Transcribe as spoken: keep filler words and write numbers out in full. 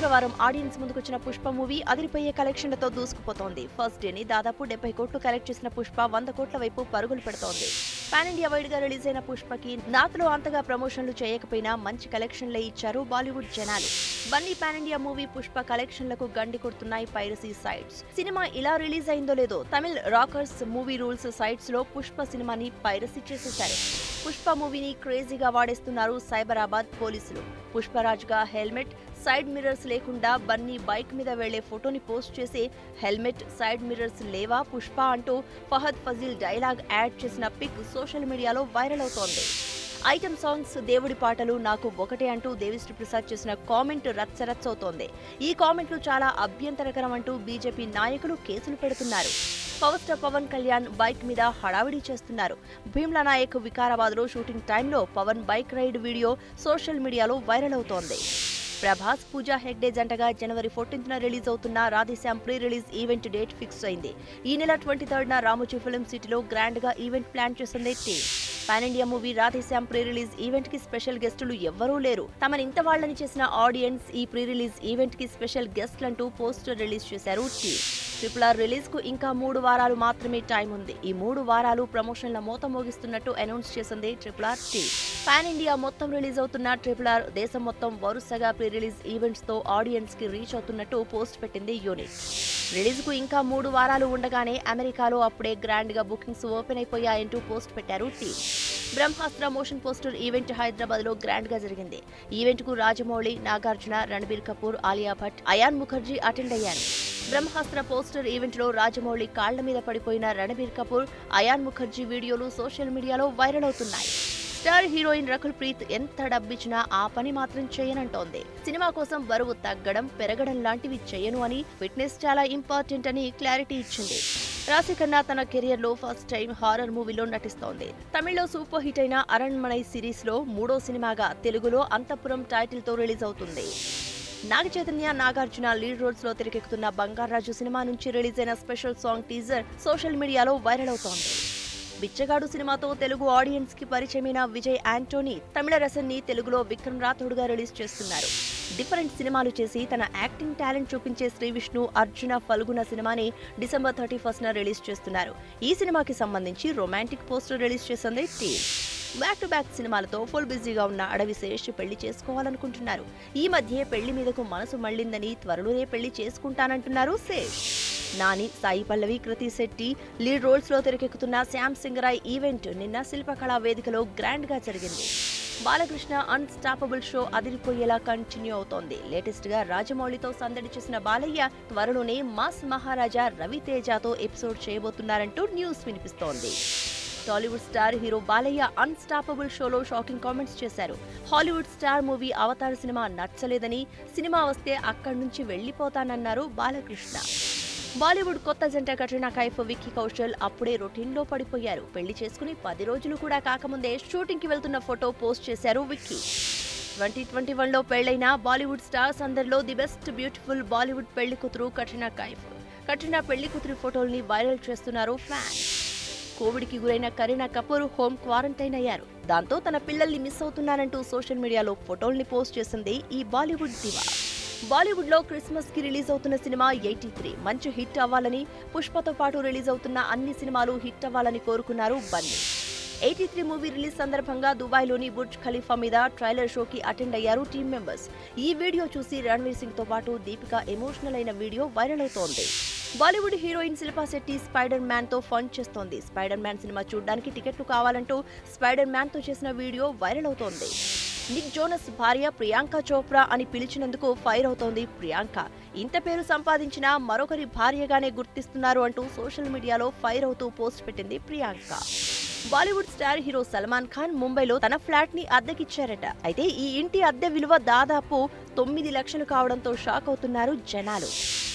శుక్రవారం ఆడియన్స్ ముందుకొచ్చిన పుష్ప మూవీ అదిరిపోయే కలెక్షన్లతో దూసుకుపోతోంది. ఫస్ట్ డేని దాదాపు డెబ్బై కోట్లు కలెక్ట్ చేసిన పుష్ప వంద కోట్ల వైపు పరుగులు పెడుతోంది. పాన్ ఇండియా వైడ్ గా రిలీజ్ అయిన పుష్పకి నార్త్ లో అంతగా ప్రమోషన్లు చేయకపోయినా మంచి కలెక్షన్లే ఇచ్చారు బాలీవుడ్ జనాలు. Bunny pan India movie Pushpa కలెక్షన్లకు గండి కొడుతున్నాయి పైరసీ సైట్స్. సినిమా ఇలా రిలీజ్ అయిందో లేదో Tamil Rockers Movie Rules sites లో పుష్ప సినిమాని పైరసీ చేసేశారు. పుష్ప మూవీని క్రేజీగా వాడేస్తున్నారు సైబరాబాద్ పోలీసులు. పుష్పరాజ్ గా హెల్మెట్, సైడ్ మిర్రర్స్ లేకుండా బన్నీ బైక్ మీద వెళ్లే ఫోటోని పోస్ట్ చేసి హెల్మెట్, సైడ్ మిర్రర్స్ లేవా పుష్ప అంటూ ఫహద్ ఫజీల్ డైలాగ్ యాడ్ చేసిన పిక్ సోషల్ మీడియాలో వైరల్ అవుతోంది. ఐటమ్ సాంగ్స్, దేవుడి పాటలు నాకు ఒకటే అంటూ దేవిశ్రీ ప్రసాద్ చేసిన కామెంట్ రచ్చరచ్చవుతోంది. ఈ కామెంట్లు చాలా అభ్యంతరకరం అంటూ బీజేపీ నాయకులు కేసులు పెడుతున్నారు. Power star Pawan Kalyan bike మీద హడావిడి చేస్తున్నారు. భీమ్లా నాయక్ వికారాబాద్ లో షూటింగ్ టైంలో Pawan bike ride video social మీడియాలో వైరల్ అవుతోంది. ప్రభాస్, పూజా హెగ్డే జంటగా జనవరి ఫోర్టీన్త్ న రిలీజ్ అవుతున్న Radhe Shyam pre release event date fix అయింది. ఈ నెల ట్వంటీ థర్డ్ న రామోజీ ఫిల్మ్ సిటీలో గ్రాండ్ గా ఈవెంట్ ప్లాన్ చేసింది team. Pan India movie Radhe Shyam pre release event కి స్పెషల్ గెస్టులు ఎవ్వరూ లేరు. తమని ఇంత వాళ్లని చేసిన ఆడియన్స్ ఈ ప్రీ రిలీజ్ ఈవెంట్ కి స్పెషల్ గెస్ట్లంటూ పోస్టర్ రిలీజ్ చేశారు టీమ్. ట్రిపుల్ ఆర్ రిలీజ్ కు ఇంకా మూడు వారాలు మాత్రమే టైం ఉంది. ఈ మూడు వారాలు ప్రమోషన్ల మోత మోగిస్తున్నట్టు అనౌన్స్ చేసింది triple R team. Pan India మొత్తం రిలీజ్ అవుతున్న ట్రిపుల్ ఆర్ దేశం మొత్తం వరుసగా ప్రీ రిలీజ్ ఈవెంట్స్ తో ఆడియన్స్ కి రీచ్ అవుతున్నట్టు పోస్ట్ పెట్టింది యూనిట్. రిలీజ్ కు ఇంకా మూడు వారాలు ఉండగానే అమెరికాలో అప్పుడే గ్రాండ్ గా బుకింగ్స్ ఓపెన్ అయిపోయాయంటూ పోస్ట్ పెట్టారు team. Brahmastra motion poster event Hyderabad లో గ్రాండ్ గా జరిగింది. ఈవెంట్ కు రాజమౌళి, నాగార్జున, రణబీర్ కపూర్, ఆలియా భట్, అయాన్ ముఖర్జీ అటెండ్ అయ్యారు. బ్రహ్మాస్త్ర పోస్టర్ ఈవెంట్ లో రాజమౌళి కాళ్ల మీద పడిపోయిన రణబీర్ కపూర్, అయాన్ ముఖర్జీ వీడియోలు సోషల్ మీడియాలో వైరల్ అవుతున్నాయి. స్టార్ హీరోయిన్ రకుల్ ప్రీత్ ఎంత డబ్బిచ్చినా ఆ పని మాత్రం చేయనంటోంది. సినిమా కోసం బరువు తగ్గడం, పెరగడం లాంటివి చేయను అని, ఫిట్నెస్ చాలా ఇంపార్టెంట్ అని క్లారిటీ ఇచ్చింది. రాశి ఖన్నా తన కెరియర్ లో ఫస్ట్ టైం హారర్ మూవీలో నటిస్తోంది. తమిళ్లో సూపర్ హిట్ అయిన అరణ్మనై సిరీస్ లో మూడో సినిమాగా తెలుగులో అంతఃపురం టైటిల్ తో రిలీజ్ అవుతుంది. నాగ చైతన్య, నాగార్జున లీడ్ రోల్స్ లో తెరకెక్కుతున్న బంగారాజు సినిమా నుంచి రిలీజ్ అయిన స్పెషల్ సాంగ్ టీజర్ సోషల్ మీడియాలో వైరల్ అవుతోంది. బిచ్చగాడు సినిమాతో తెలుగు ఆడియన్స్ కి పరిచయమైన విజయ్ యాంటోనీ తమిళ రసన్ని తెలుగులో విక్రమ్ రాథోడ్గా రిలీజ్ చేస్తున్నారు. డిఫరెంట్ సినిమాలు చేసి తన యాక్టింగ్ టాలెంట్ చూపించే శ్రీ విష్ణు అర్జున ఫల్గుణ సినిమాని డిసెంబర్ థర్టీ ఫస్ట్ న రిలీజ్ చేస్తున్నారు. ఈ సినిమాకి సంబంధించి రొమాంటిక్ పోస్టర్ రిలీజ్ చేసింది టీమ్. బ్యాక్ టు బ్యాక్ సినిమాలతో ఫుల్ బిజీగా ఉన్న అడవిశేష్ పెళ్లి చేసుకోవాలనుకుంటున్నారు. ఈ మధ్య పెళ్లి మీదకు మనసు మళ్లిందని త్వరలోనే పెళ్లి చేసుకుంటానంటున్నారు శేష్. నాని, సాయి పల్లవి, కృతి శెట్టి లీడ్ రోల్స్ లో తెరకెక్కుతున్న శ్యామ్ సింగరాయ్ ఈవెంట్ నిన్న శిల్పకళా వేదికలో గ్రాండ్ గా జరిగింది. బాలకృష్ణ అన్స్టాపబుల్ షో అదిరిపోయేలా కంటిన్యూ అవుతోంది. లేటెస్ట్ గా రాజమౌళితో సందడి చేసిన బాలయ్య త్వరలోనే మాస్ మహారాజా రవి తేజాతో ఎపిసోడ్ చేయబోతున్నారంటూ న్యూస్ వినిపిస్తోంది. Tollywood star hero Balayya unstoppable షోలో షాకింగ్ కామెంట్స్ చేశారు. Hollywood star movie Avatar cinema నచ్చలేదని, సినిమా వస్తే అక్కడి నుంచి వెళ్లిపోతానన్నారు బాలకృష్ణ. బాలీవుడ్ కొత్త జంట కట్రినా కైఫ్, విక్కీ కౌశల్ అప్పుడే రొటీన్ లో పడిపోయారు. పెళ్లి చేసుకుని పది రోజులు కూడా కాకముందే షూటింగ్ కి వెళ్తున్న ఫోటో పోస్ట్ చేశారు విక్కీ. ట్వంటీ ట్వంటీ వన్ లో పెళ్లైన బాలీవుడ్ స్టార్స్ అందరిలో ది బెస్ట్ బ్యూటిఫుల్ బాలీవుడ్ పెళ్లి కూతురు కట్రినా కైఫ్. కట్రినా పెళ్లి కూతురి ఫోటోల్ని వైరల్ చేస్తున్నారు ఫ్యాన్స్. కోవిడ్ కి గురైన కరీనా కపూర్ హోమ్ క్వారంటైన్ అయ్యారు. దాంతో తన పిల్లల్ని మిస్ అవుతున్నానంటూ సోషల్ మీడియాలో ఫోటోల్ని పోస్ట్ చేసింది ఈ బాలీవుడ్ దివా. బాలీవుడ్ లో క్రిస్మస్ కి రిలీజ్ అవుతున్న సినిమా ఎయిటీ త్రీ మంచి హిట్ అవ్వాలని, పుష్పతో పాటు రిలీజ్ అవుతున్న అన్ని సినిమాలు హిట్ అవ్వాలని కోరుకున్నారు Bunny. Eighty three movie release సందర్భంగా దుబాయ్ లోని బుర్జ్ ఖలీఫా మీద ట్రైలర్ షోకి అటెండ్ అయ్యారు టీమ్ మెంబర్స్. ఈ వీడియో చూసి రణ్వీర్ సింగ్ తో పాటు దీపిక ఎమోషనల్ అయిన వీడియో వైరల్ అవుతోంది. Bollywood heroine Shilpa Shetty Spider Man తో ఫన్ చేస్తోంది. స్పైడర్ మ్యాన్ సినిమా చూడడానికి టికెట్లు కావాలంటూ స్పైడర్ మ్యాన్ తో చేసిన వీడియో వైరల్ అవుతోంది. నిక్ జోనస్ భార్య ప్రియాంక చోప్రా అని పిలిచినందుకు ఫైర్ అవుతోంది ప్రియాంక. ఇంత పేరు సంపాదించినా మరొకరి భార్యగానే గుర్తిస్తున్నారు అంటూ సోషల్ మీడియాలో ఫైర్ అవుతూ పోస్ట్ పెట్టింది Priyanka. Bollywood star hero Salman Khan ముంబైలో తన ఫ్లాట్ ని అద్దెకిచ్చారట. అయితే ఈ ఇంటి అద్దె విలువ దాదాపు తొమ్మిది లక్షలు కావడంతో షాక్ అవుతున్నారు జనాలు.